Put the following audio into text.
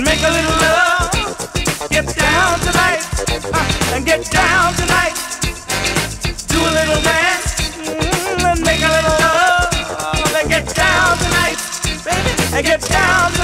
Make a little love, get down tonight, and get down tonight. Do a little dance, and make a little love, and get down tonight, baby, and get down tonight.